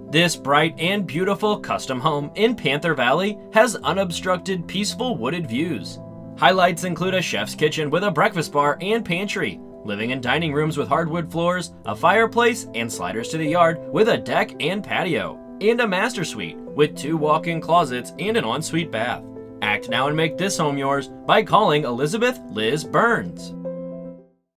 This bright and beautiful custom home in Panther Valley has unobstructed, peaceful wooded views. Highlights include a chef's kitchen with a breakfast bar and pantry, living and dining rooms with hardwood floors, a fireplace, and sliders to the yard with a deck and patio, and a master suite with 2 walk-in closets and an ensuite bath. Act now and make this home yours by calling Elizabeth Liz Burns.